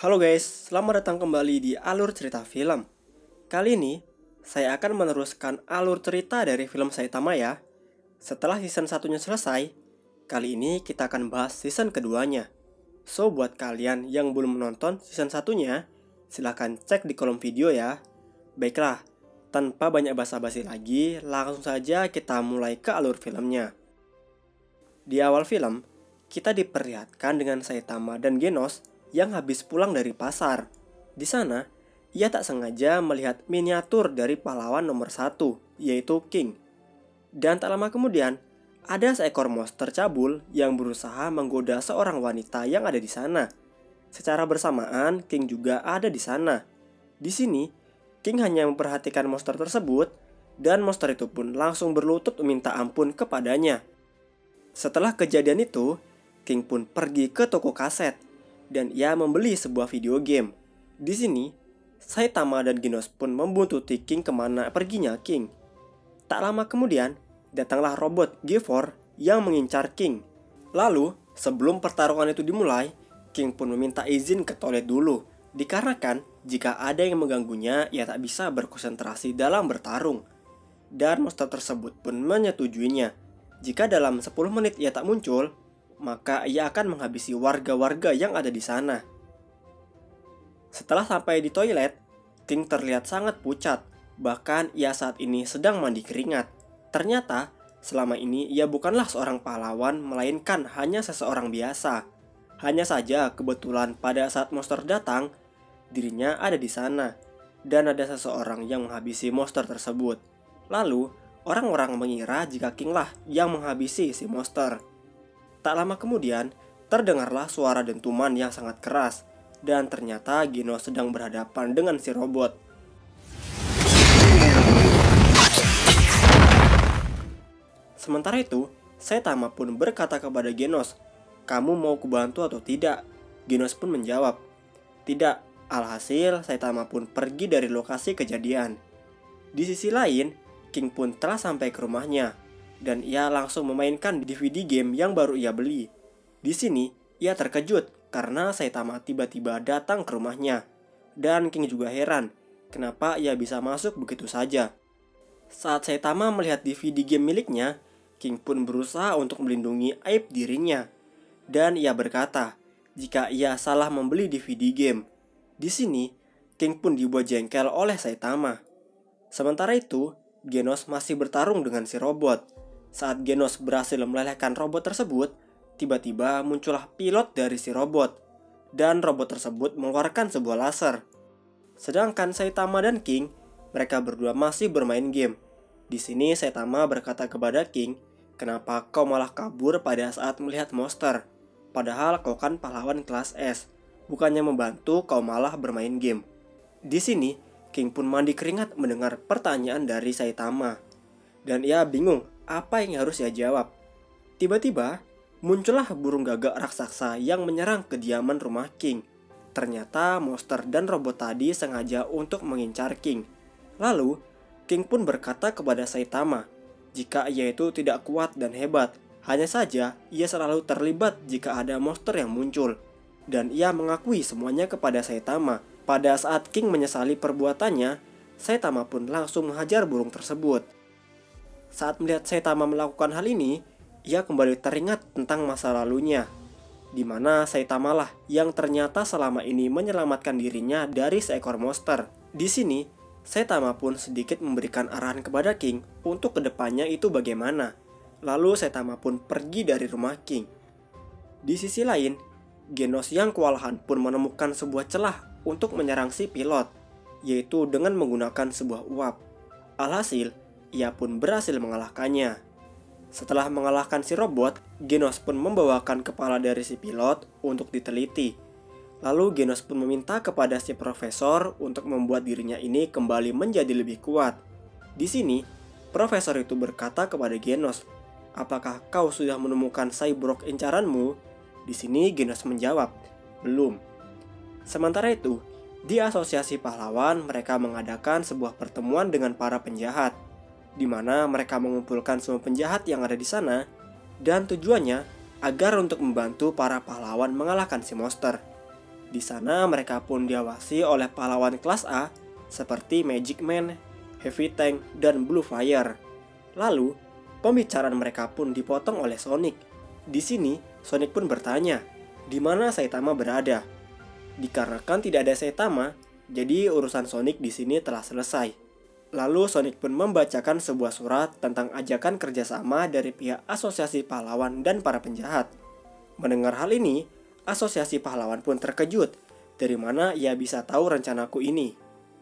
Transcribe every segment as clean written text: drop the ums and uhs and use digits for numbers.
Halo guys, selamat datang kembali di Alur Cerita Film. Kali ini, saya akan meneruskan alur cerita dari film Saitama ya. Setelah season satunya selesai, kali ini kita akan bahas season keduanya. So, buat kalian yang belum menonton season satunya, silahkan cek di kolom video ya. Baiklah, tanpa banyak basa-basi lagi, langsung saja kita mulai ke alur filmnya. Di awal film, kita diperlihatkan dengan Saitama dan Genos yang habis pulang dari pasar. Di sana, ia tak sengaja melihat miniatur dari pahlawan nomor 1, yaitu King. Dan tak lama kemudian, ada seekor monster cabul yang berusaha menggoda seorang wanita yang ada di sana. Secara bersamaan, King juga ada di sana. Di sini, King hanya memperhatikan monster tersebut, dan monster itu pun langsung berlutut meminta ampun kepadanya. Setelah kejadian itu, King pun pergi ke toko kaset dan ia membeli sebuah video game. Di sini, Saitama dan Genos pun membuntuti King kemana perginya King. Tak lama kemudian, datanglah robot G4 yang mengincar King. Lalu, sebelum pertarungan itu dimulai, King pun meminta izin ke toilet dulu, dikarenakan jika ada yang mengganggunya, ia tak bisa berkonsentrasi dalam bertarung. Dan monster tersebut pun menyetujuinya. Jika dalam 10 menit ia tak muncul, maka ia akan menghabisi warga-warga yang ada di sana. Setelah sampai di toilet, King terlihat sangat pucat. Bahkan ia saat ini sedang mandi keringat. Ternyata, selama ini ia bukanlah seorang pahlawan, melainkan hanya seseorang biasa. Hanya saja kebetulan pada saat monster datang, dirinya ada di sana. Dan ada seseorang yang menghabisi monster tersebut. Lalu, orang-orang mengira jika King lah yang menghabisi si monster. Tak lama kemudian, terdengarlah suara dentuman yang sangat keras, dan ternyata Genos sedang berhadapan dengan si robot. Sementara itu, Saitama pun berkata kepada Genos, "Kamu mau kubantu atau tidak?" Genos pun menjawab, "Tidak." Alhasil, Saitama pun pergi dari lokasi kejadian. Di sisi lain, King pun telah sampai ke rumahnya, dan ia langsung memainkan DVD game yang baru ia beli. Di sini, ia terkejut karena Saitama tiba-tiba datang ke rumahnya. Dan King juga heran, kenapa ia bisa masuk begitu saja. Saat Saitama melihat DVD game miliknya, King pun berusaha untuk melindungi aib dirinya. Dan ia berkata, jika ia salah membeli DVD game. Di sini, King pun dibuat jengkel oleh Saitama. Sementara itu, Genos masih bertarung dengan si robot. Saat Genos berhasil melelehkan robot tersebut, tiba-tiba muncullah pilot dari si robot. Dan robot tersebut mengeluarkan sebuah laser. Sedangkan Saitama dan King, mereka berdua masih bermain game. Di sini Saitama berkata kepada King, "Kenapa kau malah kabur pada saat melihat monster? Padahal kau kan pahlawan kelas S. Bukannya membantu, kau malah bermain game." Di sini, King pun mandi keringat mendengar pertanyaan dari Saitama. Dan ia bingung apa yang harus ia jawab. Tiba-tiba, muncullah burung gagak raksasa yang menyerang kediaman rumah King. Ternyata monster dan robot tadi sengaja untuk mengincar King. Lalu, King pun berkata kepada Saitama, jika ia itu tidak kuat dan hebat. Hanya saja, ia selalu terlibat jika ada monster yang muncul. Dan ia mengakui semuanya kepada Saitama. Pada saat King menyesali perbuatannya, Saitama pun langsung menghajar burung tersebut. Saat melihat Saitama melakukan hal ini, ia kembali teringat tentang masa lalunya, di mana Saitama lah yang ternyata selama ini menyelamatkan dirinya dari seekor monster. Di sini, Saitama pun sedikit memberikan arahan kepada King untuk kedepannya itu bagaimana. Lalu Saitama pun pergi dari rumah King. Di sisi lain, Genos yang kewalahan pun menemukan sebuah celah untuk menyerang si pilot, yaitu dengan menggunakan sebuah uap. Alhasil, ia pun berhasil mengalahkannya. Setelah mengalahkan si robot, Genos pun membawakan kepala dari si pilot untuk diteliti. Lalu Genos pun meminta kepada si profesor untuk membuat dirinya ini kembali menjadi lebih kuat. Di sini, profesor itu berkata kepada Genos, "Apakah kau sudah menemukan cyborg incaranmu?" Di sini Genos menjawab, "Belum." Sementara itu, di asosiasi pahlawan mereka mengadakan sebuah pertemuan dengan para penjahat, di mana mereka mengumpulkan semua penjahat yang ada di sana, dan tujuannya agar untuk membantu para pahlawan mengalahkan si monster. Di sana mereka pun diawasi oleh pahlawan kelas A seperti Magic Man, Heavy Tank, dan Blue Fire. Lalu, pembicaraan mereka pun dipotong oleh Sonic. Di sini, Sonic pun bertanya, di mana Saitama berada. Dikarenakan tidak ada Saitama, jadi urusan Sonic di sini telah selesai. Lalu Sonic pun membacakan sebuah surat tentang ajakan kerjasama dari pihak Asosiasi Pahlawan dan para penjahat. Mendengar hal ini, Asosiasi Pahlawan pun terkejut, dari mana ia bisa tahu rencanaku ini.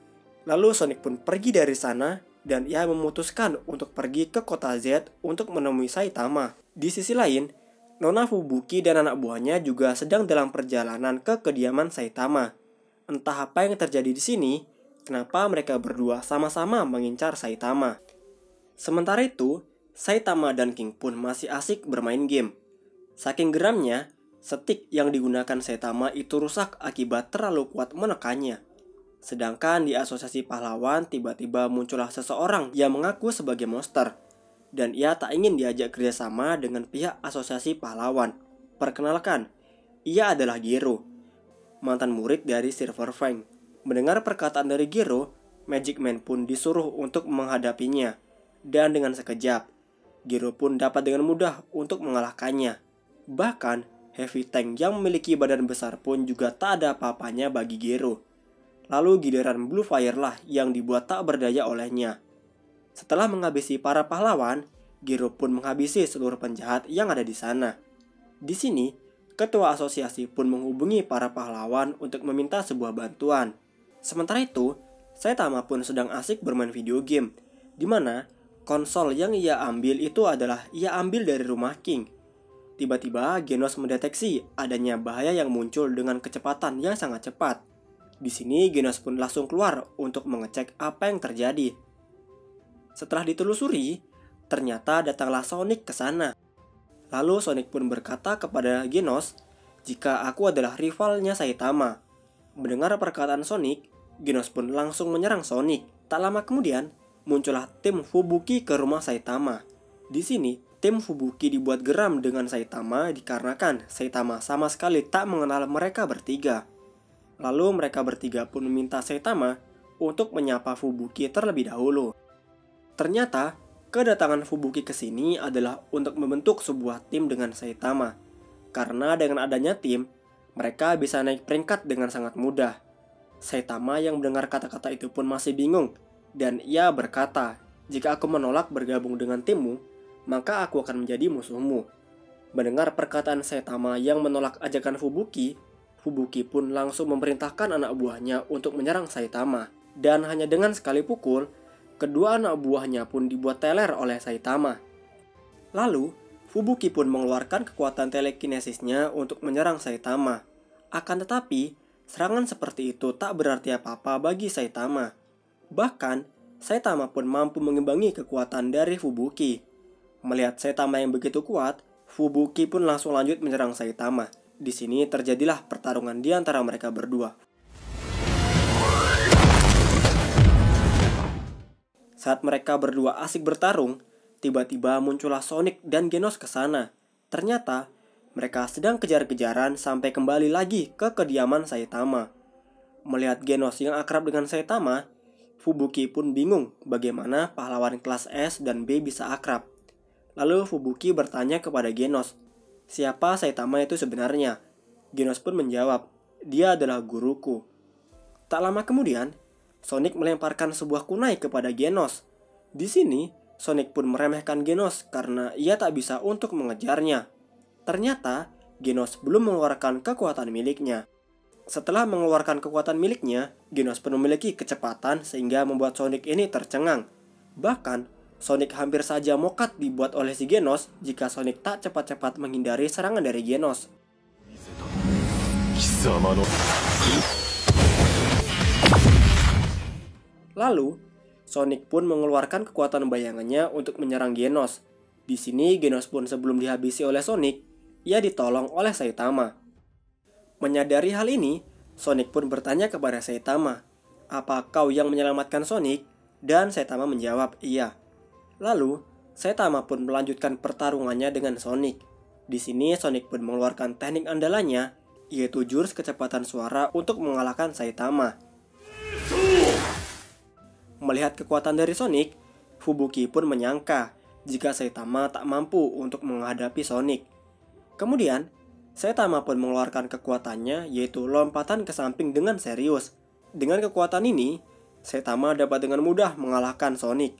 Lalu Sonic pun pergi dari sana, dan ia memutuskan untuk pergi ke kota Z untuk menemui Saitama. Di sisi lain, Nona Fubuki dan anak buahnya juga sedang dalam perjalanan ke kediaman Saitama. Entah apa yang terjadi di sini, kenapa mereka berdua sama-sama mengincar Saitama. Sementara itu, Saitama dan King pun masih asik bermain game. Saking geramnya, stick yang digunakan Saitama itu rusak akibat terlalu kuat menekannya. Sedangkan di Asosiasi Pahlawan tiba-tiba muncullah seseorang yang mengaku sebagai monster. Dan ia tak ingin diajak kerjasama dengan pihak Asosiasi Pahlawan. Perkenalkan, ia adalah Gero, mantan murid dari Silver Fang. Mendengar perkataan dari Gero, Magic Man pun disuruh untuk menghadapinya. Dan dengan sekejap, Gero pun dapat dengan mudah untuk mengalahkannya. Bahkan, Heavy Tank yang memiliki badan besar pun juga tak ada apa-apanya bagi Gero. Lalu giliran Blue Fire lah yang dibuat tak berdaya olehnya. Setelah menghabisi para pahlawan, Gero pun menghabisi seluruh penjahat yang ada di sana. Di sini, ketua asosiasi pun menghubungi para pahlawan untuk meminta sebuah bantuan. Sementara itu, Saitama pun sedang asik bermain video game, di mana konsol yang ia ambil itu adalah ia ambil dari rumah King. Tiba-tiba Genos mendeteksi adanya bahaya yang muncul dengan kecepatan yang sangat cepat. Di sini Genos pun langsung keluar untuk mengecek apa yang terjadi. Setelah ditelusuri, ternyata datanglah Sonic ke sana. Lalu Sonic pun berkata kepada Genos, jika aku adalah rivalnya Saitama. Mendengar perkataan Sonic, Genos pun langsung menyerang Sonic. Tak lama kemudian, muncullah tim Fubuki ke rumah Saitama. Di sini, tim Fubuki dibuat geram dengan Saitama dikarenakan Saitama sama sekali tak mengenal mereka bertiga. Lalu mereka bertiga pun meminta Saitama untuk menyapa Fubuki terlebih dahulu. Ternyata, kedatangan Fubuki ke sini adalah untuk membentuk sebuah tim dengan Saitama. Karena dengan adanya tim, mereka bisa naik peringkat dengan sangat mudah. Saitama yang mendengar kata-kata itu pun masih bingung, dan ia berkata, jika aku menolak bergabung dengan timmu, maka aku akan menjadi musuhmu. Mendengar perkataan Saitama yang menolak ajakan Fubuki, Fubuki pun langsung memerintahkan anak buahnya untuk menyerang Saitama. Dan hanya dengan sekali pukul, kedua anak buahnya pun dibuat teler oleh Saitama. Lalu, Fubuki pun mengeluarkan kekuatan telekinesisnya untuk menyerang Saitama. Akan tetapi, serangan seperti itu tak berarti apa-apa bagi Saitama. Bahkan, Saitama pun mampu mengimbangi kekuatan dari Fubuki. Melihat Saitama yang begitu kuat, Fubuki pun langsung lanjut menyerang Saitama. Di sini terjadilah pertarungan di antara mereka berdua. Saat mereka berdua asik bertarung, tiba-tiba muncullah Sonic dan Genos ke sana. Ternyata, mereka sedang kejar-kejaran sampai kembali lagi ke kediaman Saitama. Melihat Genos yang akrab dengan Saitama, Fubuki pun bingung bagaimana pahlawan kelas S dan B bisa akrab. Lalu Fubuki bertanya kepada Genos, siapa Saitama itu sebenarnya? Genos pun menjawab, dia adalah guruku. Tak lama kemudian, Sonic melemparkan sebuah kunai kepada Genos. Di sini, Sonic pun meremehkan Genos karena ia tak bisa untuk mengejarnya. Ternyata, Genos belum mengeluarkan kekuatan miliknya. Setelah mengeluarkan kekuatan miliknya, Genos pun memiliki kecepatan sehingga membuat Sonic ini tercengang. Bahkan, Sonic hampir saja mokat dibuat oleh si Genos jika Sonic tak cepat-cepat menghindari serangan dari Genos. Lalu, Sonic pun mengeluarkan kekuatan bayangannya untuk menyerang Genos. Di sini Genos pun sebelum dihabisi oleh Sonic, ia ditolong oleh Saitama. Menyadari hal ini, Sonic pun bertanya kepada Saitama, "Apa kau yang menyelamatkan Sonic?" Dan Saitama menjawab, "Iya." Lalu, Saitama pun melanjutkan pertarungannya dengan Sonic. Di sini Sonic pun mengeluarkan teknik andalannya, yaitu jurus kecepatan suara untuk mengalahkan Saitama. Melihat kekuatan dari Sonic, Fubuki pun menyangka jika Saitama tak mampu untuk menghadapi Sonic. Kemudian, Saitama pun mengeluarkan kekuatannya, yaitu lompatan ke samping dengan serius. Dengan kekuatan ini, Saitama dapat dengan mudah mengalahkan Sonic.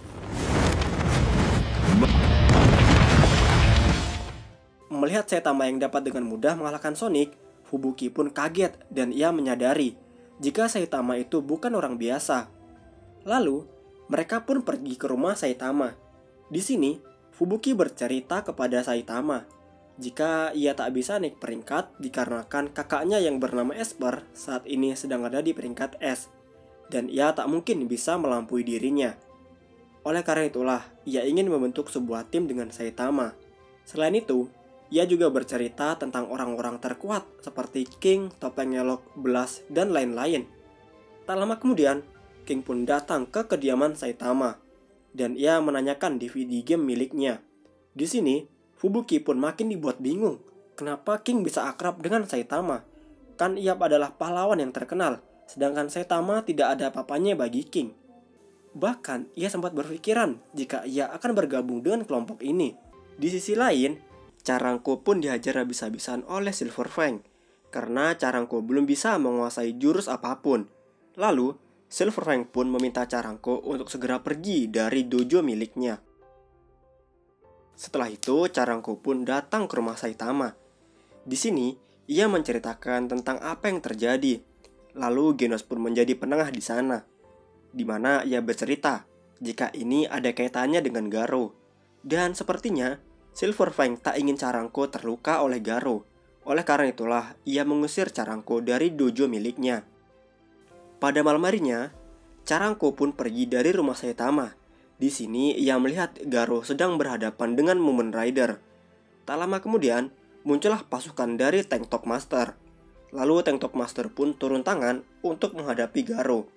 Melihat Saitama yang dapat dengan mudah mengalahkan Sonic, Fubuki pun kaget dan ia menyadari jika Saitama itu bukan orang biasa. Lalu, mereka pun pergi ke rumah Saitama. Di sini, Fubuki bercerita kepada Saitama jika ia tak bisa naik peringkat dikarenakan kakaknya yang bernama Esper saat ini sedang ada di peringkat S, dan ia tak mungkin bisa melampaui dirinya. Oleh karena itulah, ia ingin membentuk sebuah tim dengan Saitama. Selain itu, ia juga bercerita tentang orang-orang terkuat seperti King, Topeng Elok, Blast, dan lain-lain. Tak lama kemudian, King pun datang ke kediaman Saitama, dan ia menanyakan DVD game miliknya. Di sini, Fubuki pun makin dibuat bingung. Kenapa King bisa akrab dengan Saitama? Kan ia adalah pahlawan yang terkenal, sedangkan Saitama tidak ada apa-apanya bagi King. Bahkan, ia sempat berpikiran jika ia akan bergabung dengan kelompok ini. Di sisi lain, Charangko pun dihajar habis-habisan oleh Silver Fang, karena Charangko belum bisa menguasai jurus apapun. Lalu, Silver Fang pun meminta Charangko untuk segera pergi dari dojo miliknya. Setelah itu, Charangko pun datang ke rumah Saitama. Di sini, ia menceritakan tentang apa yang terjadi. Lalu Genos pun menjadi penengah di sana, di mana ia bercerita jika ini ada kaitannya dengan Garo. Dan sepertinya Silver Fang tak ingin Charangko terluka oleh Garo. Oleh karena itulah ia mengusir Charangko dari dojo miliknya. Pada malam harinya, Charangko pun pergi dari rumah Saitama. Di sini ia melihat Garo sedang berhadapan dengan Mumen Rider. Tak lama kemudian, muncullah pasukan dari Tank Top Master. Lalu Tank Top Master pun turun tangan untuk menghadapi Garo.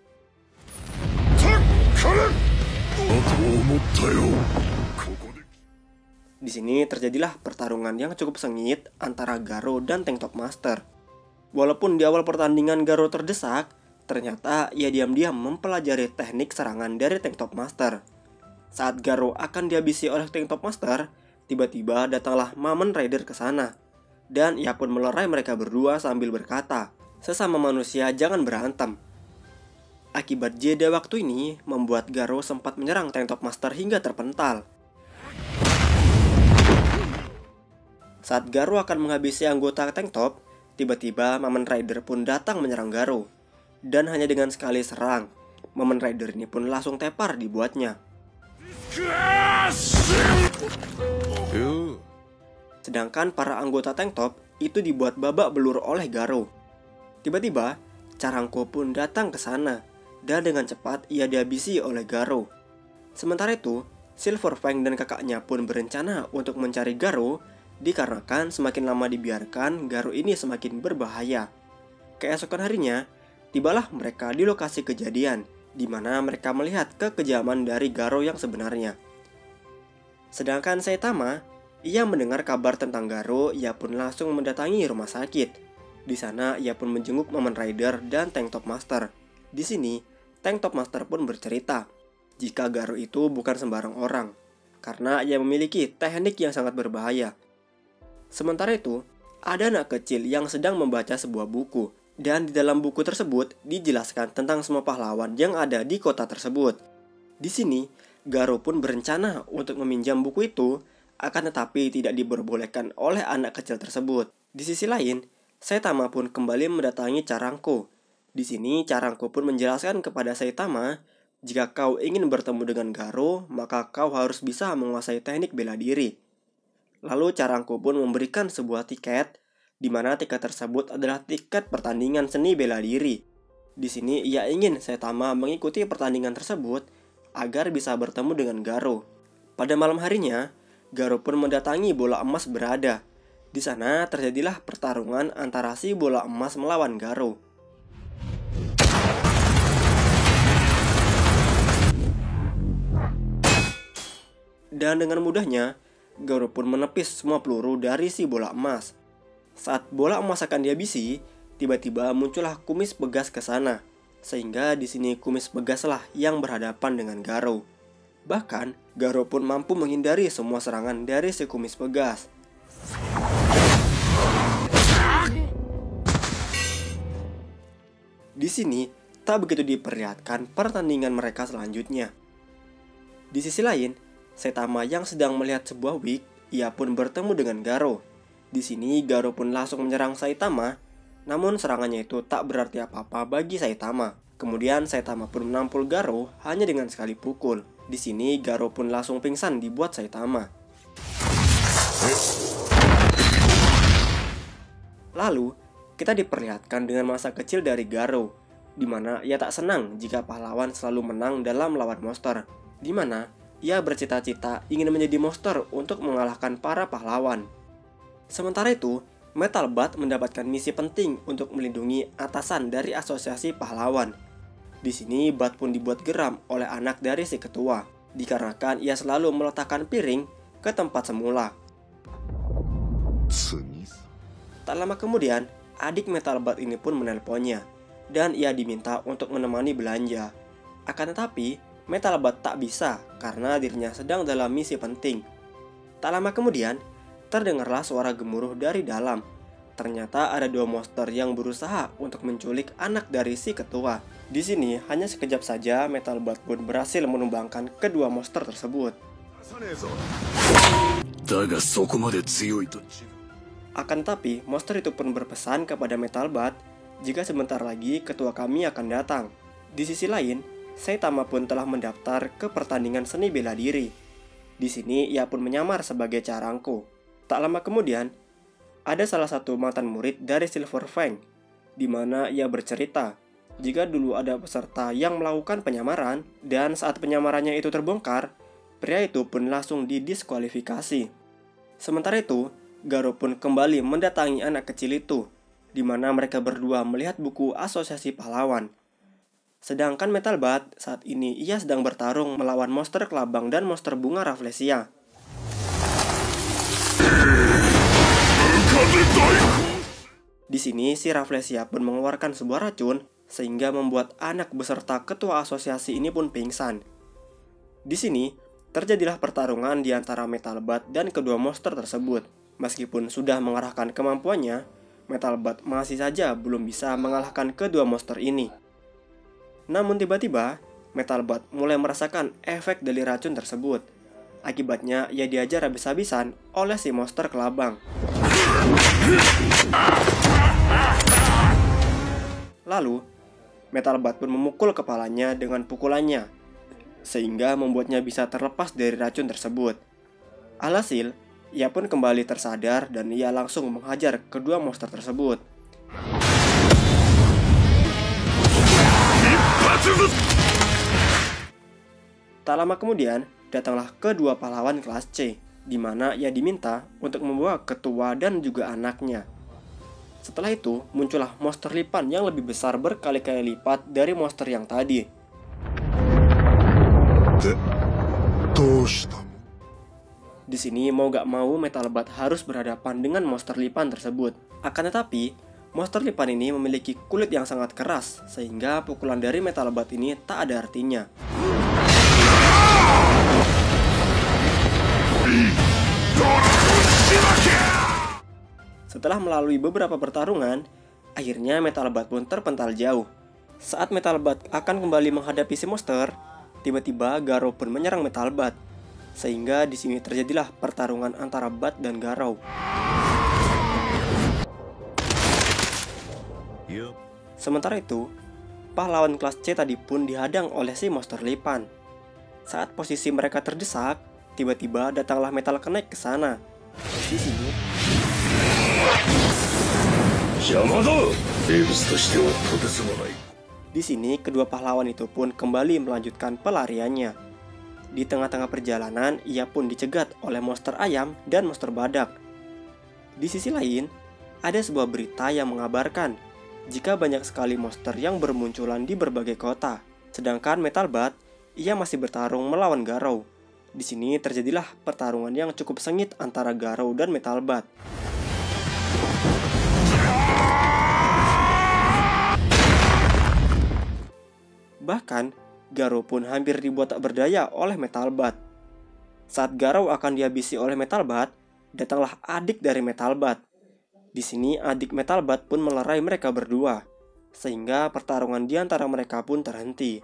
Di sini terjadilah pertarungan yang cukup sengit antara Garo dan Tank Top Master. Walaupun di awal pertandingan Garo terdesak, ternyata ia diam-diam mempelajari teknik serangan dari Tank Top Master. Saat Garo akan dihabisi oleh Tank Top Master, tiba-tiba datanglah Mumen Rider ke sana. Dan ia pun melerai mereka berdua sambil berkata, "Sesama manusia jangan berantem." Akibat jeda waktu ini, membuat Garo sempat menyerang Tank Top Master hingga terpental. Saat Garo akan menghabisi anggota Tank Top, tiba-tiba Mumen Rider pun datang menyerang Garo. Dan hanya dengan sekali serang, Mumen Rider ini pun langsung tepar dibuatnya. Sedangkan para anggota Tank Top itu dibuat babak belur oleh Garo. Tiba-tiba, Charangko pun datang ke sana, dan dengan cepat ia dihabisi oleh Garo. Sementara itu, Silver Fang dan kakaknya pun berencana untuk mencari Garo, dikarenakan semakin lama dibiarkan, Garo ini semakin berbahaya. Keesokan harinya, tibalah mereka di lokasi kejadian, di mana mereka melihat kekejaman dari Garo yang sebenarnya. Sedangkan Saitama, ia mendengar kabar tentang Garo, ia pun langsung mendatangi rumah sakit. Di sana, ia pun menjenguk Mumen Rider dan Tank Top Master. Di sini, Tank Top Master pun bercerita jika Garo itu bukan sembarang orang, karena ia memiliki teknik yang sangat berbahaya. Sementara itu, ada anak kecil yang sedang membaca sebuah buku, dan di dalam buku tersebut dijelaskan tentang semua pahlawan yang ada di kota tersebut. Di sini, Garo pun berencana untuk meminjam buku itu, akan tetapi tidak diperbolehkan oleh anak kecil tersebut. Di sisi lain, Saitama pun kembali mendatangi Charangko. Di sini, Charangko pun menjelaskan kepada Saitama, jika kau ingin bertemu dengan Garo, maka kau harus bisa menguasai teknik bela diri. Lalu Charangko pun memberikan sebuah tiket, di mana tiket tersebut adalah tiket pertandingan seni bela diri. Di sini ia ingin Saitama mengikuti pertandingan tersebut agar bisa bertemu dengan Garo. Pada malam harinya, Garo pun mendatangi bola emas berada. Di sana terjadilah pertarungan antara si bola emas melawan Garo. Dan dengan mudahnya, Garo pun menepis semua peluru dari si bola emas. Saat bola emas akan dihabisi, tiba-tiba muncullah kumis Pegas ke sana. Sehingga di sini kumis Pegaslah yang berhadapan dengan Garou. Bahkan, Garou pun mampu menghindari semua serangan dari si kumis Pegas. Di sini, tak begitu diperlihatkan pertandingan mereka selanjutnya. Di sisi lain, Saitama yang sedang melihat sebuah wig, ia pun bertemu dengan Garou. Di sini, Garou pun langsung menyerang Saitama, namun serangannya itu tak berarti apa-apa bagi Saitama. Kemudian Saitama pun menampol Garou hanya dengan sekali pukul. Di sini, Garou pun langsung pingsan dibuat Saitama. Lalu, kita diperlihatkan dengan masa kecil dari Garou, di mana ia tak senang jika pahlawan selalu menang dalam melawan monster, di mana ia bercita-cita ingin menjadi monster untuk mengalahkan para pahlawan. Sementara itu, Metal Bat mendapatkan misi penting untuk melindungi atasan dari asosiasi pahlawan. Di sini, Bat pun dibuat geram oleh anak dari si ketua, dikarenakan ia selalu meletakkan piring ke tempat semula. Tak lama kemudian, adik Metal Bat ini pun menelponnya, dan ia diminta untuk menemani belanja. Akan tetapi, Metal Bat tak bisa karena dirinya sedang dalam misi penting. Tak lama kemudian, terdengarlah suara gemuruh dari dalam. Ternyata ada dua monster yang berusaha untuk menculik anak dari si ketua. Di sini, hanya sekejap saja Metal Bat pun berhasil menumbangkan kedua monster tersebut. Akan tetapi, monster itu pun berpesan kepada Metal Bat jika sebentar lagi ketua kami akan datang. Di sisi lain, Saitama pun telah mendaftar ke pertandingan seni bela diri. Di sini ia pun menyamar sebagai Carangko. Tak lama kemudian, ada salah satu mantan murid dari Silver Fang, di mana ia bercerita jika dulu ada peserta yang melakukan penyamaran, dan saat penyamarannya itu terbongkar, pria itu pun langsung didiskualifikasi. Sementara itu, Garou pun kembali mendatangi anak kecil itu, di mana mereka berdua melihat buku asosiasi pahlawan. Sedangkan Metal Bat saat ini ia sedang bertarung melawan monster kelabang dan monster bunga Rafflesia. Di sini si Rafflesia pun mengeluarkan sebuah racun sehingga membuat anak beserta ketua asosiasi ini pun pingsan. Di sini terjadilah pertarungan di antara Metal Bat dan kedua monster tersebut. Meskipun sudah mengarahkan kemampuannya, Metal Bat masih saja belum bisa mengalahkan kedua monster ini. Namun tiba-tiba, Metal Bat mulai merasakan efek dari racun tersebut. Akibatnya, ia diajar habis-habisan oleh si monster kelabang. Lalu, Metal Bat pun memukul kepalanya dengan pukulannya, sehingga membuatnya bisa terlepas dari racun tersebut. Alhasil, ia pun kembali tersadar dan ia langsung menghajar kedua monster tersebut. Tak lama kemudian, datanglah kedua pahlawan kelas C, di mana ia diminta untuk membawa ketua dan juga anaknya. Setelah itu, muncullah monster lipan yang lebih besar berkali-kali lipat dari monster yang tadi. Di sini mau gak mau Metal Bat harus berhadapan dengan monster lipan tersebut. Akan tetapi, monster lipan ini memiliki kulit yang sangat keras, sehingga pukulan dari Metal Bat ini tak ada artinya. Setelah melalui beberapa pertarungan, akhirnya Metal Bat pun terpental jauh. Saat Metal Bat akan kembali menghadapi si monster, tiba-tiba Garou pun menyerang Metal Bat, sehingga di sini terjadilah pertarungan antara Bat dan Garou. Sementara itu, pahlawan kelas C tadi pun dihadang oleh si monster lipan. Saat posisi mereka terdesak, tiba-tiba datanglah Metal Knight ke sana. Di sini, di sini kedua pahlawan itu pun kembali melanjutkan pelariannya. Di tengah-tengah perjalanan, ia pun dicegat oleh monster ayam dan monster badak. Di sisi lain, ada sebuah berita yang mengabarkan jika banyak sekali monster yang bermunculan di berbagai kota. Sedangkan Metal Bat, ia masih bertarung melawan Garou. Di sini terjadilah pertarungan yang cukup sengit antara Garou dan Metal Bat. Bahkan, Garou pun hampir dibuat tak berdaya oleh Metal Bat. Saat Garou akan dihabisi oleh Metal Bat, datanglah adik dari Metal Bat. Di sini adik Metal Bat pun melerai mereka berdua, sehingga pertarungan di antara mereka pun terhenti.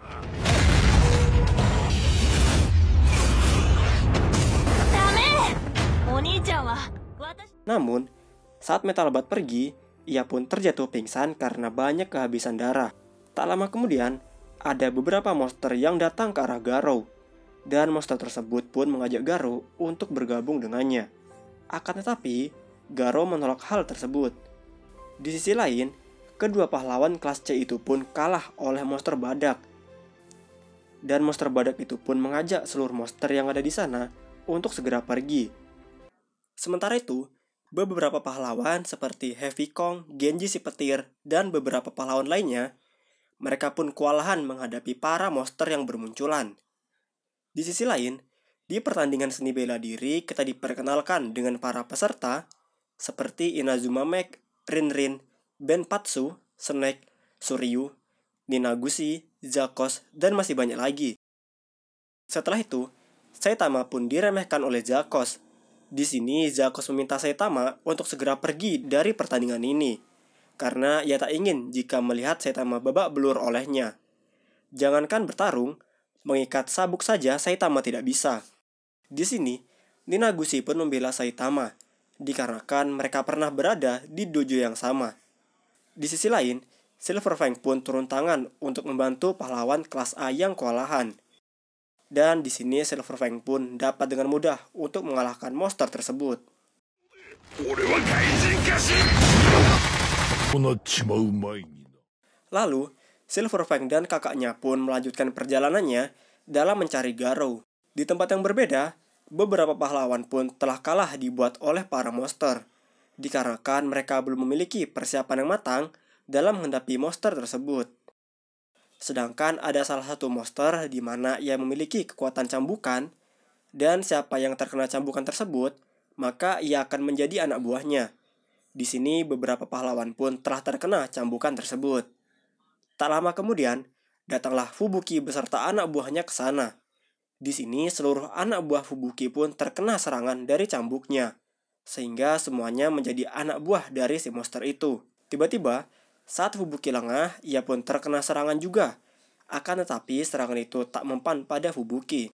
Namun, saat Metal Bat pergi, ia pun terjatuh pingsan karena banyak kehabisan darah. Tak lama kemudian, ada beberapa monster yang datang ke arah Garou, dan monster tersebut pun mengajak Garou untuk bergabung dengannya. Akan tetapi, Garou menolak hal tersebut. Di sisi lain, kedua pahlawan kelas C itu pun kalah oleh monster badak. Dan monster badak itu pun mengajak seluruh monster yang ada di sana untuk segera pergi. Sementara itu, beberapa pahlawan seperti Heavy Kong, Genji si petir, dan beberapa pahlawan lainnya, mereka pun kewalahan menghadapi para monster yang bermunculan. Di sisi lain, di pertandingan seni bela diri kita diperkenalkan dengan para peserta seperti Inazuma Mac, Rinrin, Benpatsu, Snake, Suryu, Ninaguchi, Zakos, dan masih banyak lagi. Setelah itu, Saitama pun diremehkan oleh Zakos. Di sini Zakos meminta Saitama untuk segera pergi dari pertandingan ini, karena ia tak ingin jika melihat Saitama babak belur olehnya. Jangankan bertarung, mengikat sabuk saja Saitama tidak bisa. Di sini, Ninaguchi pun membela Saitama, dikarenakan mereka pernah berada di dojo yang sama. Di sisi lain, Silver Fang pun turun tangan untuk membantu pahlawan kelas A yang kewalahan. Dan di sini Silver Fang pun dapat dengan mudah untuk mengalahkan monster tersebut. Lalu, Silver Fang dan kakaknya pun melanjutkan perjalanannya dalam mencari Garou. Di tempat yang berbeda, beberapa pahlawan pun telah kalah dibuat oleh para monster, dikarenakan mereka belum memiliki persiapan yang matang dalam menghadapi monster tersebut. Sedangkan ada salah satu monster di mana ia memiliki kekuatan cambukan, dan siapa yang terkena cambukan tersebut, maka ia akan menjadi anak buahnya. Di sini beberapa pahlawan pun telah terkena cambukan tersebut. Tak lama kemudian, datanglah Fubuki beserta anak buahnya ke sana. Di sini seluruh anak buah Fubuki pun terkena serangan dari cambuknya, sehingga semuanya menjadi anak buah dari si monster itu. Tiba-tiba, saat Fubuki lengah, ia pun terkena serangan juga. Akan tetapi serangan itu tak mempan pada Fubuki.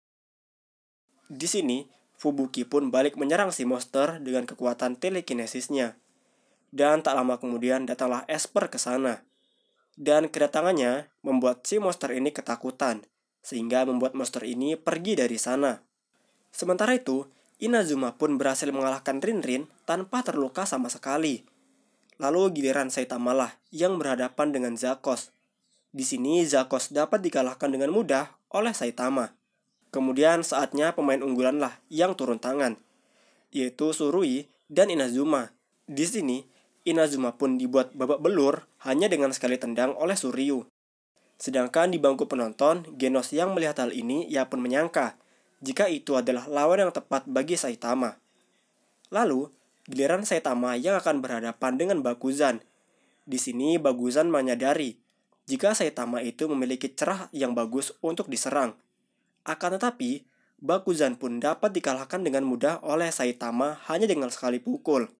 Di sini, Fubuki pun balik menyerang si monster dengan kekuatan telekinesisnya. Dan tak lama kemudian datanglah Esper ke sana. Dan kedatangannya membuat si monster ini ketakutan, sehingga membuat monster ini pergi dari sana. Sementara itu, Inazuma pun berhasil mengalahkan Rinrin tanpa terluka sama sekali. Lalu giliran Saitama lah yang berhadapan dengan Zakos. Di sini Zakos dapat dikalahkan dengan mudah oleh Saitama. Kemudian saatnya pemain unggulan lah yang turun tangan, yaitu Surui dan Inazuma. Di sini Inazuma pun dibuat babak belur hanya dengan sekali tendang oleh Suryu. Sedangkan di bangku penonton, Genos yang melihat hal ini ia pun menyangka jika itu adalah lawan yang tepat bagi Saitama. Lalu giliran Saitama yang akan berhadapan dengan Bakuzan. Di sini Bakuzan menyadari jika Saitama itu memiliki cerah yang bagus untuk diserang. Akan tetapi, Bakuzan pun dapat dikalahkan dengan mudah oleh Saitama hanya dengan sekali pukul.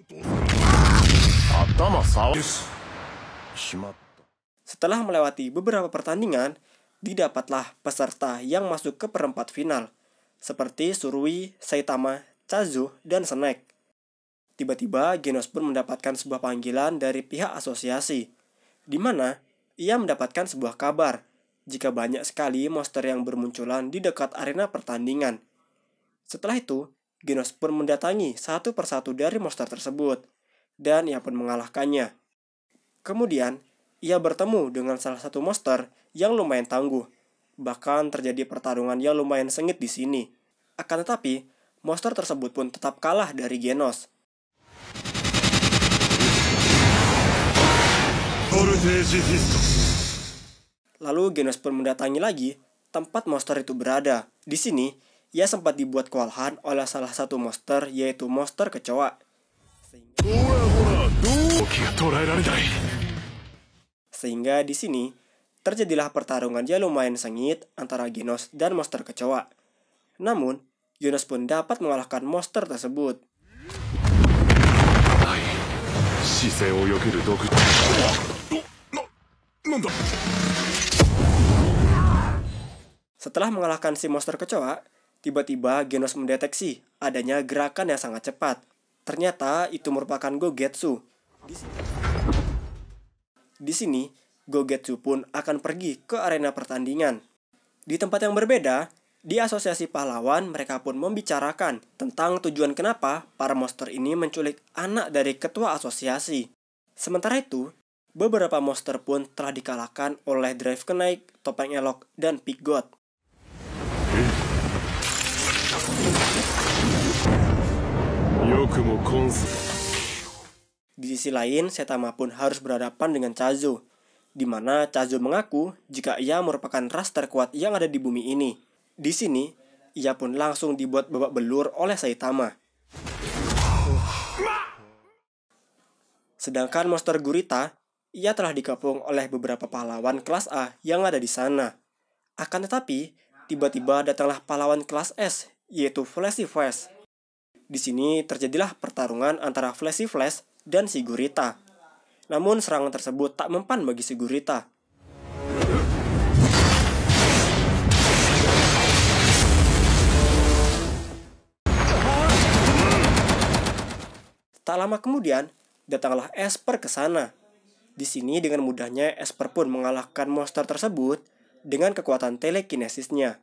Setelah melewati beberapa pertandingan, didapatlah peserta yang masuk ke perempat final, seperti Surui, Saitama, Chazu, dan Snake. Tiba-tiba Genos pun mendapatkan sebuah panggilan dari pihak asosiasi, di mana ia mendapatkan sebuah kabar jika banyak sekali monster yang bermunculan di dekat arena pertandingan. Setelah itu, Genos pun mendatangi satu persatu dari monster tersebut, dan ia pun mengalahkannya. Kemudian, ia bertemu dengan salah satu monster yang lumayan tangguh. Bahkan terjadi pertarungan yang lumayan sengit di sini. Akan tetapi, monster tersebut pun tetap kalah dari Genos. Lalu Genos pun mendatangi lagi tempat monster itu berada. Di sini, ia sempat dibuat kewalahan oleh salah satu monster, yaitu monster kecoa. Sehingga di sini, terjadilah pertarungan yang lumayan sengit antara Genos dan monster kecoa. Namun, Genos pun dapat mengalahkan monster tersebut. Setelah mengalahkan si monster kecoa, tiba-tiba Genos mendeteksi adanya gerakan yang sangat cepat. Ternyata itu merupakan Gogetsu. Di sini, Gogetsu pun akan pergi ke arena pertandingan. Di tempat yang berbeda, di asosiasi pahlawan mereka pun membicarakan tentang tujuan kenapa para monster ini menculik anak dari ketua asosiasi. Sementara itu, beberapa monster pun telah dikalahkan oleh Drive Kenaik, Topeng Elok, dan Pigot. Di sisi lain, Saitama pun harus berhadapan dengan Chazo, di mana Chazo mengaku jika ia merupakan ras terkuat yang ada di bumi ini. Di sini, ia pun langsung dibuat babak belur oleh Saitama. Sedangkan monster Gurita, ia telah dikepung oleh beberapa pahlawan kelas A yang ada di sana. Akan tetapi, tiba-tiba datanglah pahlawan kelas S, yaitu Flashy Flash. Di sini terjadilah pertarungan antara Flashy Flash dan si Gurita. Namun serangan tersebut tak mempan bagi si Gurita. Tak lama kemudian, datanglah Esper ke sana. Di sini dengan mudahnya Esper pun mengalahkan monster tersebut dengan kekuatan telekinesisnya.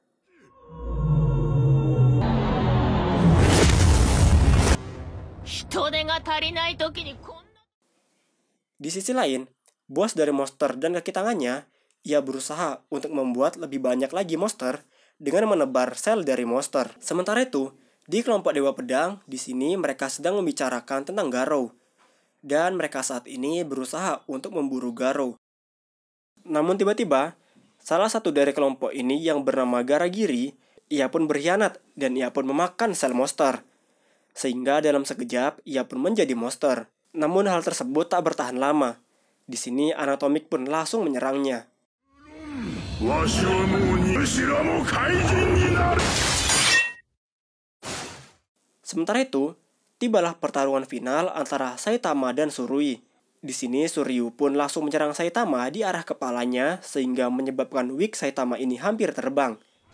Di sisi lain, bos dari monster dan kaki tangannya, ia berusaha untuk membuat lebih banyak lagi monster dengan menebar sel dari monster. Sementara itu, di kelompok Dewa Pedang, di sini mereka sedang membicarakan tentang Garou. Dan mereka saat ini berusaha untuk memburu Garou. Namun tiba-tiba, salah satu dari kelompok ini yang bernama Garagiri, ia pun berkhianat dan ia pun memakan sel monster. Sehingga dalam sekejap, ia pun menjadi monster. Namun hal tersebut tak bertahan lama. Di sini Anatomik pun langsung menyerangnya. Sementara itu, tibalah pertarungan final antara Saitama dan Surui. Di sini Suryu pun langsung menyerang Saitama di arah kepalanya sehingga menyebabkan wig Saitama ini hampir terbang.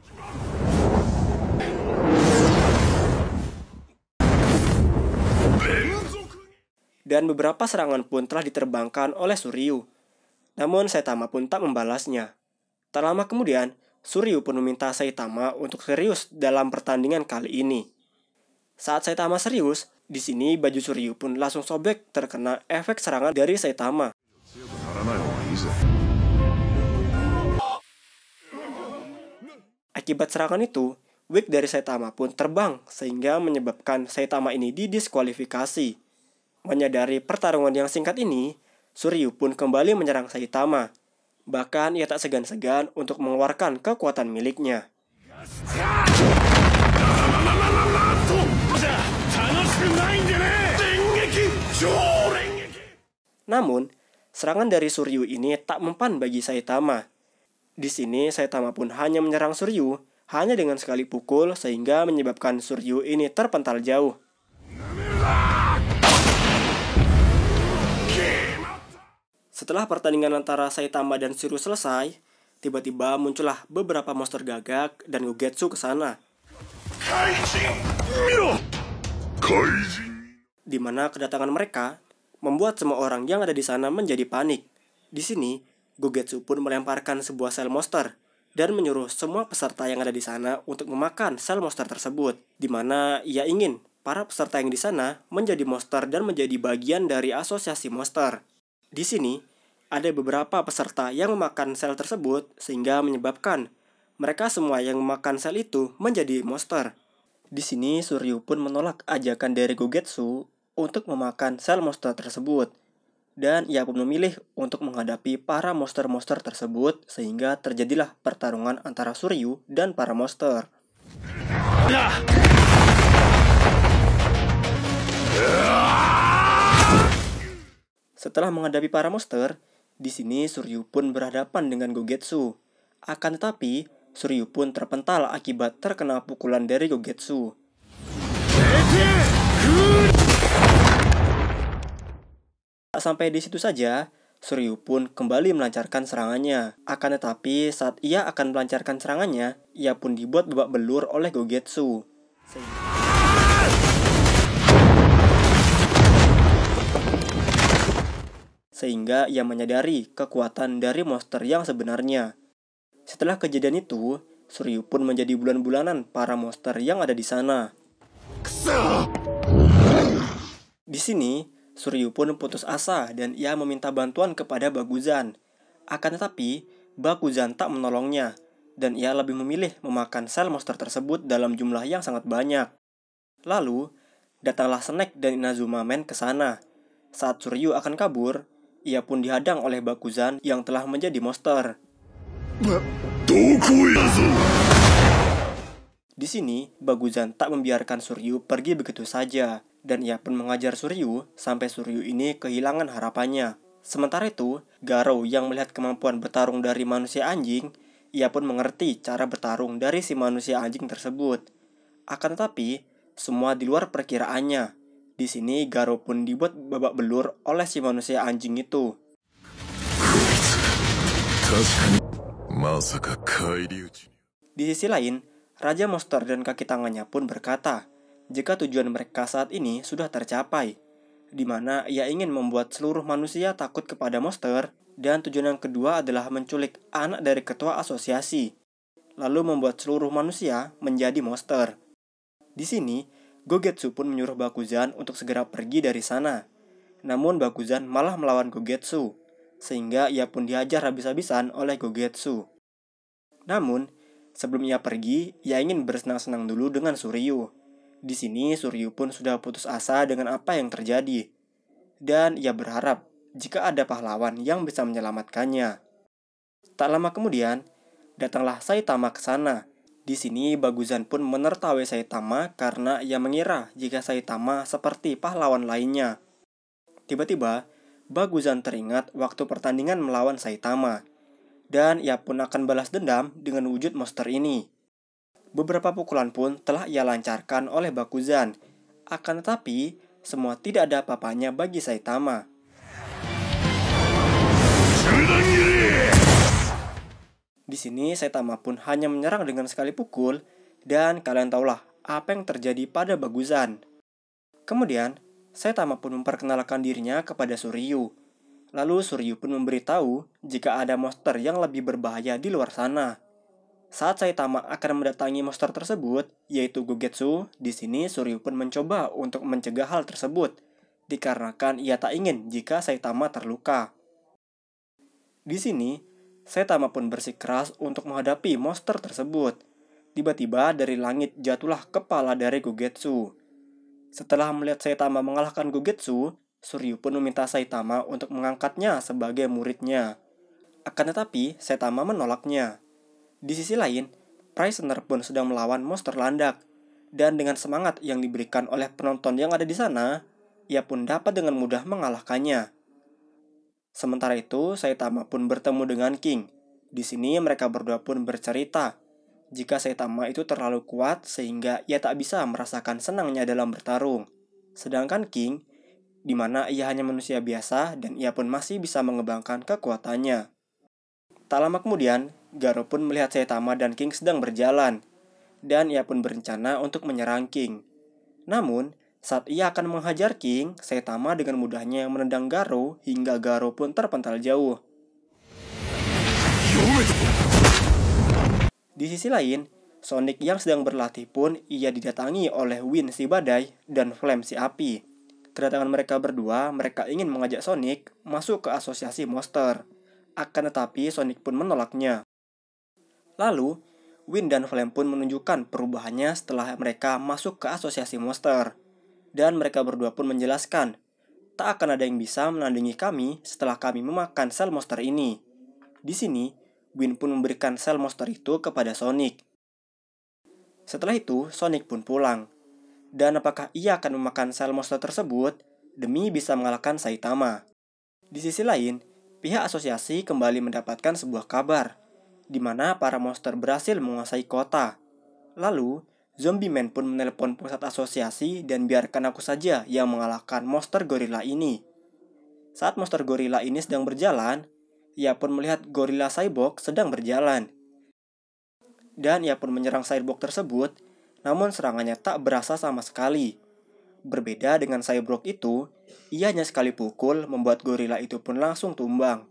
Dan beberapa serangan pun telah diterbangkan oleh Suryu. Namun Saitama pun tak membalasnya. Tak lama kemudian, Suryu pun meminta Saitama untuk serius dalam pertandingan kali ini. Saat Saitama serius, di sini baju Suryu pun langsung sobek terkena efek serangan dari Saitama. Akibat serangan itu, wig dari Saitama pun terbang sehingga menyebabkan Saitama ini didiskualifikasi. Menyadari pertarungan yang singkat ini, Suryu pun kembali menyerang Saitama. Bahkan ia tak segan-segan untuk mengeluarkan kekuatan miliknya. Namun, serangan dari Suryu ini tak mempan bagi Saitama. Di sini Saitama pun hanya menyerang Suryu hanya dengan sekali pukul sehingga menyebabkan Suryu ini terpental jauh. Setelah pertandingan antara Saitama dan Suryu selesai, tiba-tiba muncullah beberapa monster gagak dan Gogetsu ke sana. Di mana kedatangan mereka membuat semua orang yang ada di sana menjadi panik. Di sini, Gogetsu pun melemparkan sebuah sel monster dan menyuruh semua peserta yang ada di sana untuk memakan sel monster tersebut. Di mana ia ingin para peserta yang di sana menjadi monster dan menjadi bagian dari asosiasi monster. Di sini, ada beberapa peserta yang memakan sel tersebut sehingga menyebabkan mereka semua yang memakan sel itu menjadi monster. Di sini Suryu pun menolak ajakan dari Gogetsu untuk memakan sel monster tersebut. Dan ia pun memilih untuk menghadapi para monster-monster tersebut sehingga terjadilah pertarungan antara Suryu dan para monster. Setelah menghadapi para monster, Di sini Suryu pun berhadapan dengan Gogetsu. Akan tetapi, Suryu pun terpental akibat terkena pukulan dari Gogetsu. Tak sampai di situ saja, Suryu pun kembali melancarkan serangannya. Akan tetapi, saat ia akan melancarkan serangannya, ia pun dibuat babak belur oleh Gogetsu. Sehingga ia menyadari kekuatan dari monster yang sebenarnya. Setelah kejadian itu, Suryu pun menjadi bulan-bulanan para monster yang ada di sana. Di sini, Suryu pun putus asa dan ia meminta bantuan kepada Bakugou. Akan tetapi, Bakugou tak menolongnya, dan ia lebih memilih memakan sel monster tersebut dalam jumlah yang sangat banyak. Lalu, datanglah Snake dan Inazuma Man ke sana. Saat Suryu akan kabur, ia pun dihadang oleh Bakugou yang telah menjadi monster. Di sini, Bakugou tak membiarkan Suryu pergi begitu saja, dan ia pun mengajar Suryu sampai Suryu ini kehilangan harapannya. Sementara itu, Garou yang melihat kemampuan bertarung dari manusia anjing, ia pun mengerti cara bertarung dari si manusia anjing tersebut. Akan tetapi, semua di luar perkiraannya. Di sini Garou pun dibuat babak belur oleh si manusia anjing itu. Di sisi lain, Raja Monster dan kaki tangannya pun berkata, jika tujuan mereka saat ini sudah tercapai, di mana ia ingin membuat seluruh manusia takut kepada monster, dan tujuan yang kedua adalah menculik anak dari ketua asosiasi, lalu membuat seluruh manusia menjadi monster. Di sini, Gogetsu pun menyuruh Bakugou untuk segera pergi dari sana. Namun Bakugou malah melawan Gogetsu, sehingga ia pun dihajar habis-habisan oleh Gogetsu. Namun, sebelum ia pergi, ia ingin bersenang-senang dulu dengan Suryu. Di sini Suryu pun sudah putus asa dengan apa yang terjadi. Dan ia berharap jika ada pahlawan yang bisa menyelamatkannya. Tak lama kemudian, datanglah Saitama ke sana. Di sini Bakugou pun menertawai Saitama karena ia mengira jika Saitama seperti pahlawan lainnya. Tiba-tiba, Bakugou teringat waktu pertandingan melawan Saitama, dan ia pun akan balas dendam dengan wujud monster ini. Beberapa pukulan pun telah ia lancarkan oleh Bakugou, akan tetapi semua tidak ada apa-apanya bagi Saitama. Di sini Saitama pun hanya menyerang dengan sekali pukul, dan kalian tahulah apa yang terjadi pada Bakugou. Kemudian, Saitama pun memperkenalkan dirinya kepada Suryu. Lalu Suryu pun memberitahu jika ada monster yang lebih berbahaya di luar sana. Saat Saitama akan mendatangi monster tersebut, yaitu Gogetsu, di sini Suryu pun mencoba untuk mencegah hal tersebut, dikarenakan ia tak ingin jika Saitama terluka. Di sini, Saitama pun bersikeras untuk menghadapi monster tersebut. Tiba-tiba dari langit jatuhlah kepala dari Gogetsu. Setelah melihat Saitama mengalahkan Gogetsu, Suryu pun meminta Saitama untuk mengangkatnya sebagai muridnya. Akan tetapi, Saitama menolaknya. Di sisi lain, Prisoner pun sedang melawan monster landak. Dan dengan semangat yang diberikan oleh penonton yang ada di sana, ia pun dapat dengan mudah mengalahkannya. Sementara itu, Saitama pun bertemu dengan King. Di sini mereka berdua pun bercerita jika Saitama itu terlalu kuat sehingga ia tak bisa merasakan senangnya dalam bertarung. Sedangkan King, di mana ia hanya manusia biasa dan ia pun masih bisa mengembangkan kekuatannya. Tak lama kemudian, Garou pun melihat Saitama dan King sedang berjalan, dan ia pun berencana untuk menyerang King. Namun, saat ia akan menghajar King, Saitama dengan mudahnya menendang Garou hingga Garou pun terpental jauh. Di sisi lain, Sonic yang sedang berlatih pun ia didatangi oleh Wind si badai dan Flame si api. Kedatangan mereka berdua, mereka ingin mengajak Sonic masuk ke asosiasi monster. Akan tetapi Sonic pun menolaknya. Lalu, Wind dan Flame pun menunjukkan perubahannya setelah mereka masuk ke asosiasi monster. Dan mereka berdua pun menjelaskan, tak akan ada yang bisa menandingi kami setelah kami memakan sel monster ini. Di sini, Wind pun memberikan sel monster itu kepada Sonic. Setelah itu, Sonic pun pulang. Dan apakah ia akan memakan sel monster tersebut demi bisa mengalahkan Saitama? Di sisi lain, pihak asosiasi kembali mendapatkan sebuah kabar, di mana para monster berhasil menguasai kota. Lalu, Zombie Man pun menelpon pusat asosiasi dan biarkan aku saja yang mengalahkan monster gorila ini. Saat monster gorila ini sedang berjalan, ia pun melihat gorila cyborg sedang berjalan. Dan ia pun menyerang cyborg tersebut, namun serangannya tak berasa sama sekali. Berbeda dengan cyborg itu, ia hanya sekali pukul membuat gorila itu pun langsung tumbang.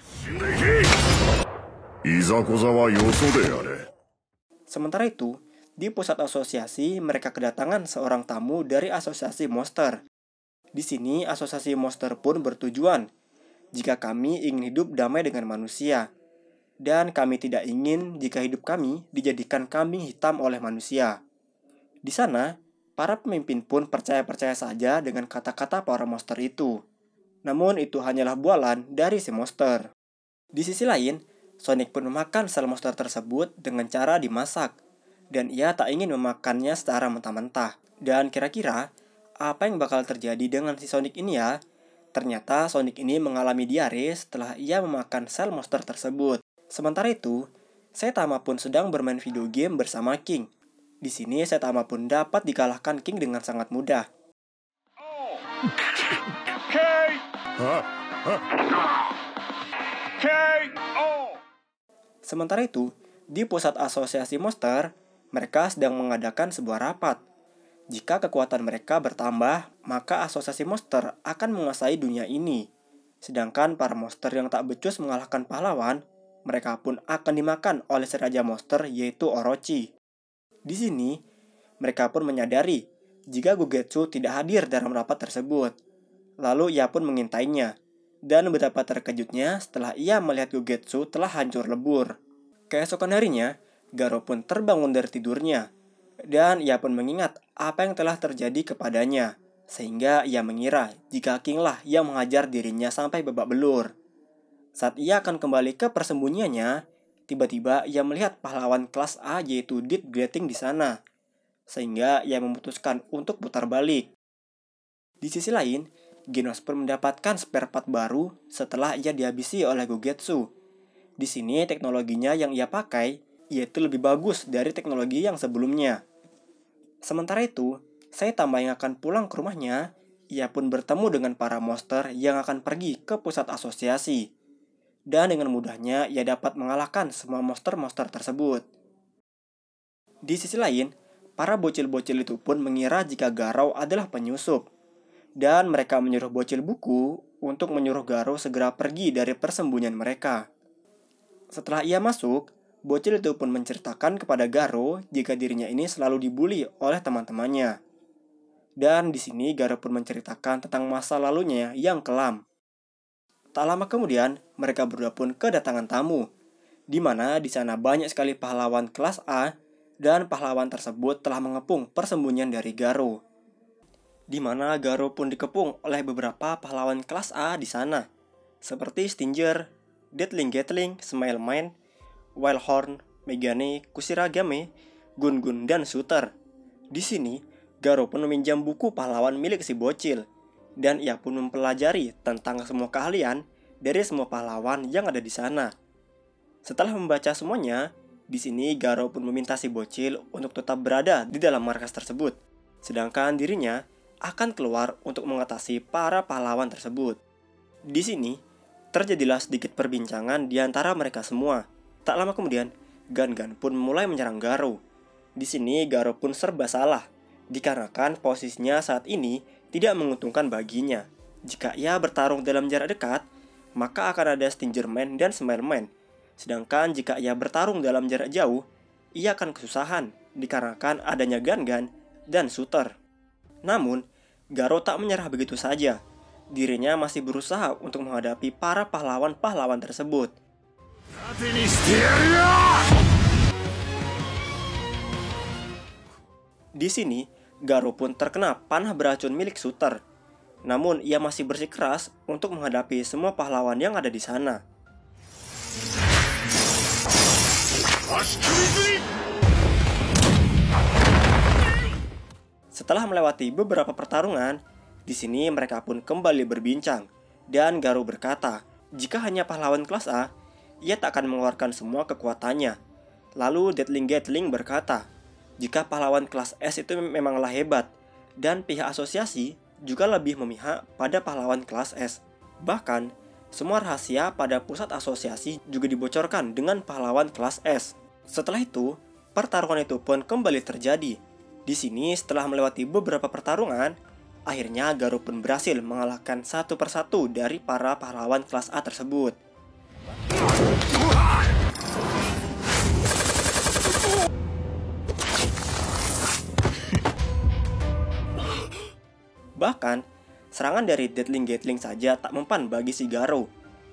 Sementara itu, di pusat asosiasi mereka kedatangan seorang tamu dari asosiasi monster. Di sini asosiasi monster pun bertujuan, jika kami ingin hidup damai dengan manusia, dan kami tidak ingin jika hidup kami dijadikan kambing hitam oleh manusia. Di sana, para pemimpin pun percaya-percaya saja dengan kata-kata para monster itu. Namun itu hanyalah bualan dari si monster. Di sisi lain, Sonic pun memakan sel monster tersebut dengan cara dimasak, dan ia tak ingin memakannya secara mentah-mentah. Dan kira-kira, apa yang bakal terjadi dengan si Sonic ini ya? Ternyata Sonic ini mengalami diare setelah ia memakan sel monster tersebut. Sementara itu, Saitama pun sedang bermain video game bersama King. Di sini Saitama pun dapat dikalahkan King dengan sangat mudah. Sementara itu, di pusat asosiasi monster, mereka sedang mengadakan sebuah rapat. Jika kekuatan mereka bertambah, maka asosiasi monster akan menguasai dunia ini. Sedangkan para monster yang tak becus mengalahkan pahlawan, mereka pun akan dimakan oleh si raja monster yaitu Orochi. Di sini, mereka pun menyadari jika Gogetsu tidak hadir dalam rapat tersebut. Lalu ia pun mengintainya, dan betapa terkejutnya setelah ia melihat Gogetsu telah hancur lebur. Keesokan harinya, Garo pun terbangun dari tidurnya, dan ia pun mengingat apa yang telah terjadi kepadanya, sehingga ia mengira jika King lah yang mengajar dirinya sampai babak belur. Saat ia akan kembali ke persembunyiannya, tiba-tiba ia melihat pahlawan kelas A yaitu Dit Greeting di sana, sehingga ia memutuskan untuk putar balik. Di sisi lain, Genos pun mendapatkan spare part baru setelah ia dihabisi oleh Gogetsu. Di sini teknologinya yang ia pakai yaitu lebih bagus dari teknologi yang sebelumnya. Sementara itu, Saitama yang akan pulang ke rumahnya, ia pun bertemu dengan para monster yang akan pergi ke pusat asosiasi. Dan dengan mudahnya ia dapat mengalahkan semua monster-monster tersebut. Di sisi lain, para bocil-bocil itu pun mengira jika Garou adalah penyusup. Dan mereka menyuruh bocil buku untuk menyuruh Garou segera pergi dari persembunyian mereka. Setelah ia masuk, bocil itu pun menceritakan kepada Garou jika dirinya ini selalu dibully oleh teman-temannya. Dan di sini Garou pun menceritakan tentang masa lalunya yang kelam. Tak lama kemudian, mereka berdua pun kedatangan tamu, di mana di sana banyak sekali pahlawan kelas A, dan pahlawan tersebut telah mengepung persembunyian dari Garou. Di mana Garou pun dikepung oleh beberapa pahlawan kelas A di sana, seperti Stinger, Deathling Gatling, Smile Man, Wildhorn, Megane, Kusarigame, Gun-Gun, dan Shooter. Di sini, Garou pun meminjam buku pahlawan milik si bocil, dan ia pun mempelajari tentang semua keahlian dari semua pahlawan yang ada di sana. Setelah membaca semuanya, di sini Garou pun meminta si bocil untuk tetap berada di dalam markas tersebut, sedangkan dirinya akan keluar untuk mengatasi para pahlawan tersebut. Di sini, terjadilah sedikit perbincangan di antara mereka semua. Tak lama kemudian, Gan-Gan pun mulai menyerang Garou. Di sini Garou pun serba salah, dikarenakan posisinya saat ini tidak menguntungkan baginya. Jika ia bertarung dalam jarak dekat, maka akan ada Stinger Man dan Smile Man. Sedangkan jika ia bertarung dalam jarak jauh, ia akan kesusahan dikarenakan adanya Gan-Gan dan Shooter. Namun, Garou tak menyerah begitu saja. Dirinya masih berusaha untuk menghadapi para pahlawan-pahlawan tersebut. Di sini, Garou pun terkena panah beracun milik Shooter. Namun, ia masih bersikeras untuk menghadapi semua pahlawan yang ada di sana. Setelah melewati beberapa pertarungan, di sini mereka pun kembali berbincang, dan Garou berkata Jika hanya pahlawan kelas A, ia tak akan mengeluarkan semua kekuatannya. Lalu Deadling Gatling berkata, jika pahlawan kelas S itu memanglah hebat, dan pihak asosiasi juga lebih memihak pada pahlawan kelas S. Bahkan, semua rahasia pada pusat asosiasi juga dibocorkan dengan pahlawan kelas S. Setelah itu, pertarungan itu pun kembali terjadi. Di sini, setelah melewati beberapa pertarungan, akhirnya Garou pun berhasil mengalahkan satu persatu dari para pahlawan kelas A tersebut. Bahkan, serangan dari Deadling Gatling saja tak mempan bagi si Garou.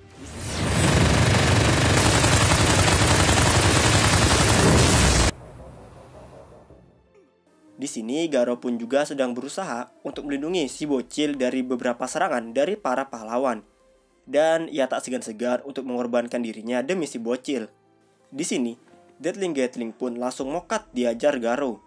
Di sini, Garou pun juga sedang berusaha untuk melindungi si bocil dari beberapa serangan dari para pahlawan. Dan ia tak segan-segan untuk mengorbankan dirinya demi si bocil. Di sini, Deadling Gatling pun langsung mokat diajar Garou.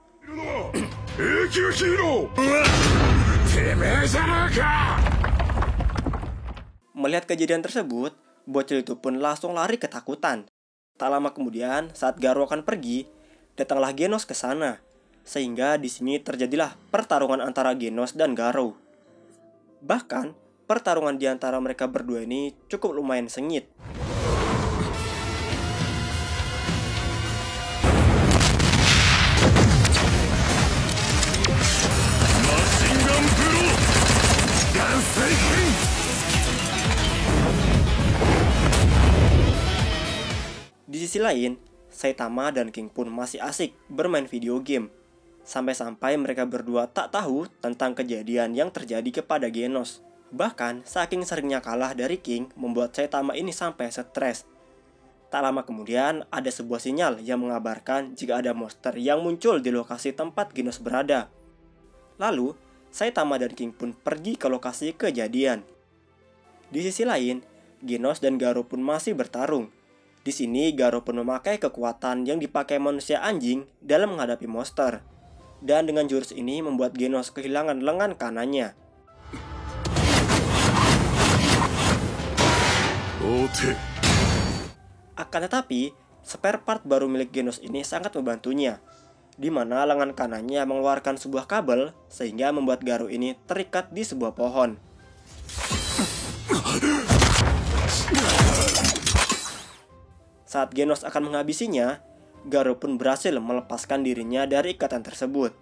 Melihat kejadian tersebut, bocil itu pun langsung lari ketakutan. Tak lama kemudian, saat Garou akan pergi, datanglah Genos ke sana. Sehingga di sini terjadilah pertarungan antara Genos dan Garou. Bahkan, pertarungan di antara mereka berdua ini cukup lumayan sengit. Di sisi lain, Saitama dan King pun masih asik bermain video game. Sampai-sampai mereka berdua tak tahu tentang kejadian yang terjadi kepada Genos. Bahkan, saking seringnya kalah dari King membuat Saitama ini sampai stres. Tak lama kemudian, ada sebuah sinyal yang mengabarkan jika ada monster yang muncul di lokasi tempat Genos berada. Lalu, Saitama dan King pun pergi ke lokasi kejadian. Di sisi lain, Genos dan Garou pun masih bertarung. Di sini, Garou pun memakai kekuatan yang dipakai manusia anjing dalam menghadapi monster. Dan dengan jurus ini membuat Genos kehilangan lengan kanannya. Akan tetapi, spare part baru milik Genos ini sangat membantunya, di mana lengan kanannya mengeluarkan sebuah kabel sehingga membuat Garou ini terikat di sebuah pohon. Saat Genos akan menghabisinya, Garou pun berhasil melepaskan dirinya dari ikatan tersebut.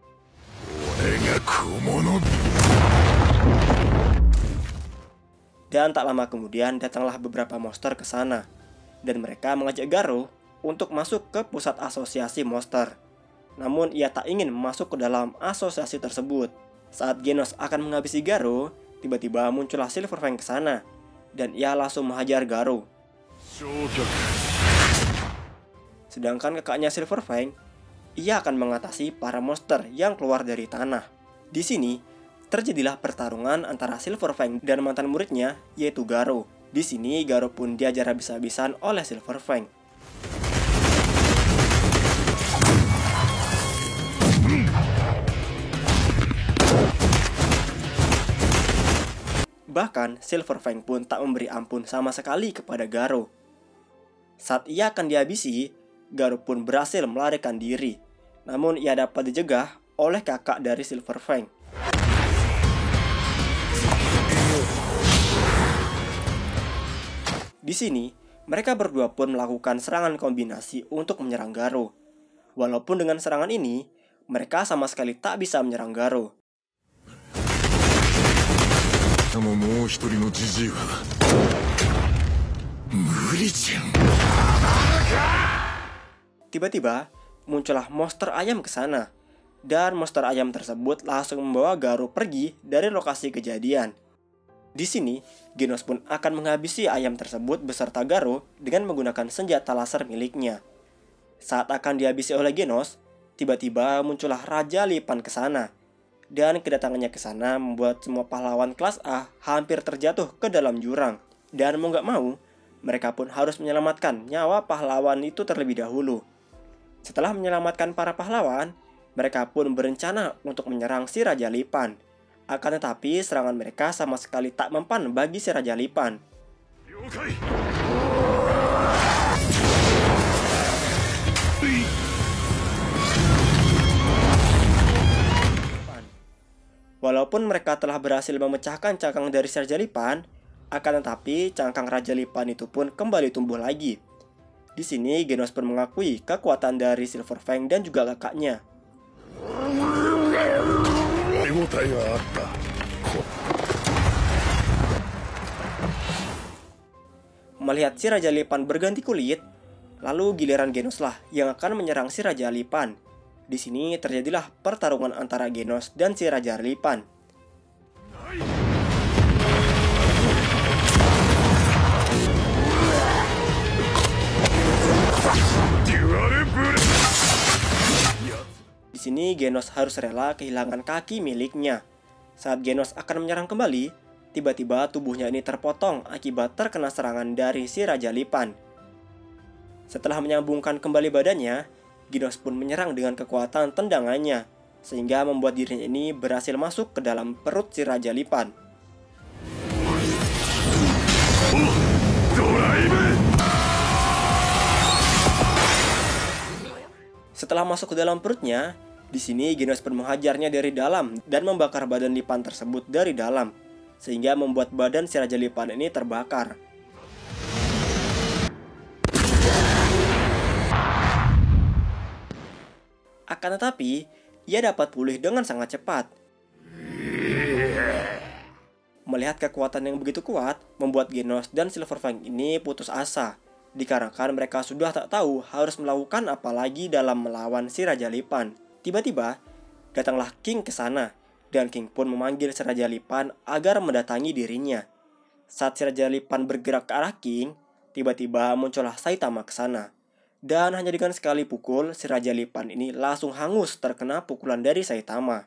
Dan tak lama kemudian datanglah beberapa monster ke sana, dan mereka mengajak Garou untuk masuk ke pusat asosiasi monster. Namun ia tak ingin masuk ke dalam asosiasi tersebut. Saat Genos akan menghabisi Garou, tiba-tiba muncullah Silver Fang ke sana, dan ia langsung menghajar Garou. Sedangkan kakaknya Silver Fang, ia akan mengatasi para monster yang keluar dari tanah. Di sini, terjadilah pertarungan antara Silver Fang dan mantan muridnya, yaitu Garou. Di sini, Garou pun diajar habis-habisan oleh Silver Fang. Bahkan, Silver Fang pun tak memberi ampun sama sekali kepada Garou. Saat ia akan dihabisi, Garou pun berhasil melarikan diri. Namun ia dapat dijegah oleh kakak dari Silver Fang. Di sini, mereka berdua pun melakukan serangan kombinasi untuk menyerang Garou. Walaupun dengan serangan ini, mereka sama sekali tak bisa menyerang Garou. Tiba-tiba, muncullah monster ayam ke sana. Dan monster ayam tersebut langsung membawa Garou pergi dari lokasi kejadian. Di sini, Genos pun akan menghabisi ayam tersebut beserta Garou dengan menggunakan senjata laser miliknya. Saat akan dihabisi oleh Genos, tiba-tiba muncullah Raja Lipan ke sana. Dan kedatangannya ke sana membuat semua pahlawan kelas A hampir terjatuh ke dalam jurang. Dan mau gak mau, mereka pun harus menyelamatkan nyawa pahlawan itu terlebih dahulu. Setelah menyelamatkan para pahlawan, mereka pun berencana untuk menyerang si Raja Lipan. Akan tetapi serangan mereka sama sekali tak mempan bagi si Raja Lipan. Walaupun mereka telah berhasil memecahkan cangkang dari si Raja Lipan, akan tetapi cangkang Raja Lipan itu pun kembali tumbuh lagi. Di sini Genos pun mengakui kekuatan dari Silver Fang dan juga kakaknya. Melihat si Raja Lipan berganti kulit, lalu giliran Genos lah yang akan menyerang si Raja Lipan. Di sini terjadilah pertarungan antara Genos dan si Raja Lipan. Di sini Genos harus rela kehilangan kaki miliknya. Saat Genos akan menyerang kembali, tiba-tiba tubuhnya ini terpotong akibat terkena serangan dari si Raja Lipan. Setelah menyambungkan kembali badannya, Genos pun menyerang dengan kekuatan tendangannya, sehingga membuat dirinya ini berhasil masuk ke dalam perut si Raja Lipan. Setelah masuk ke dalam perutnya, di sini Genos pun menghajarnya dari dalam dan membakar badan Lipan tersebut dari dalam, sehingga membuat badan si Raja Lipan ini terbakar. Akan tetapi, ia dapat pulih dengan sangat cepat. Melihat kekuatan yang begitu kuat, membuat Genos dan Silver Fang ini putus asa, dikarenakan mereka sudah tak tahu harus melakukan apa lagi dalam melawan si Raja Lipan. Tiba-tiba, datanglah King ke sana, dan King pun memanggil si Raja Lipan agar mendatangi dirinya. Saat si Raja Lipan bergerak ke arah King, tiba-tiba muncullah Saitama ke sana. Dan hanya dengan sekali pukul, si Raja Lipan ini langsung hangus terkena pukulan dari Saitama.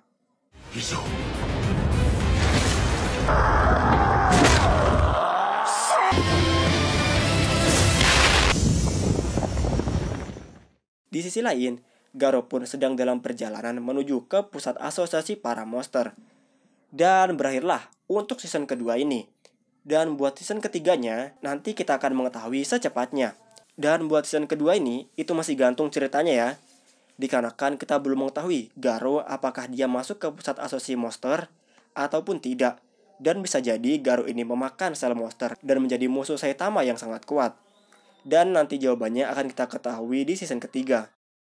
Di sisi lain, Garo pun sedang dalam perjalanan menuju ke pusat asosiasi para monster. Dan berakhirlah untuk season kedua ini. Dan buat season ketiganya, nanti kita akan mengetahui secepatnya. Dan buat season kedua ini, itu masih gantung ceritanya ya. Dikarenakan kita belum mengetahui Garo apakah dia masuk ke pusat asosiasi monster ataupun tidak. Dan bisa jadi Garo ini memakan sel monster dan menjadi musuh Saitama yang sangat kuat. Dan nanti jawabannya akan kita ketahui di season ketiga.